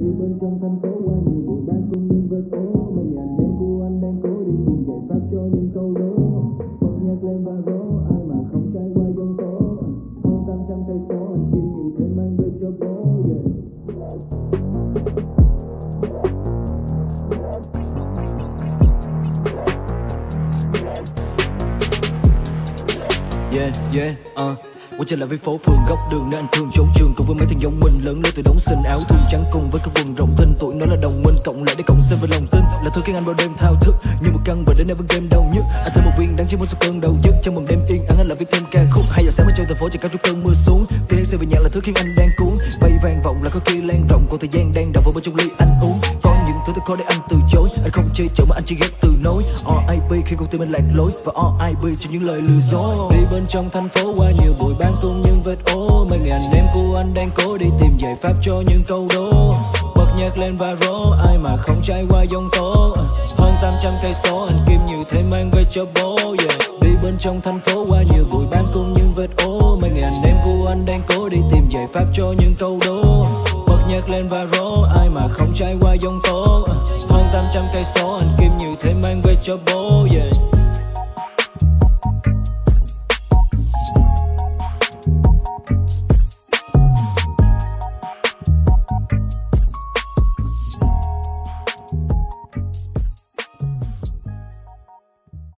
Đi bên trong thành phố qua nhiều bụi ban cùng những vết ố. Mấy ngày anh em của anh đang cố đi tìm giải pháp cho những câu đố. Bật nhạc lên và rố, ai mà không trải qua giông tố. Hơn 800 cây số anh kêu như thế mang về cho bố. Quay trở lại với phố phường góc đường nơi anh thường trốn trường, cùng với mấy thằng giống mình lớn lên từ đống xinh, áo thun trắng cùng với cái quần rộng thinh. Tuổi nó là đồng minh cộng lại để cộng sinh với lòng tin, là thứ khiến anh bao đêm thao thức như một căn bệnh đến nay vẫn đêm đau nhức. Anh thêm một viên đắng chỉ muốn sau cơn đau dứt. Trong mừng đêm yên ắng anh lại viết thêm ca khúc. 2 giờ sáng bên trong thành phố chỉ cao chút cơn mưa xuống. Tiếng xe về nhà là thứ khiến anh đang cuốn. Bay vang vọng là có kia lan rộng, còn thời gian đang đọng vào bên trong ly anh uống. Có những thứ thật khó để anh từ chối. Anh không chê chở mà anh chỉ ghét từ nối. R.I.P khi con tim anh lạc lối, và R.I.P cho những lời lừa dối. Đi bên trong thành phố qua nhiều bụi ban cùng những vết ố. Mấy ngày anh em của anh đang cố đi tìm giải pháp cho những câu đố. Bật nhạc lên và rố, ai mà không trải qua giông tố. Hơn 800 cây số anh kiếm như thế mang về cho bố. Đi bên trong thành phố qua nhiều bụi ban cùng những vết ố. Mấy ngày anh em của anh đang cố đi tìm giải pháp cho những câu đố. Bật nhạc lên và rố, ai mà không trải qua giông tố. Hơn 800 cây số anh kiếm như thế mang về cho bố.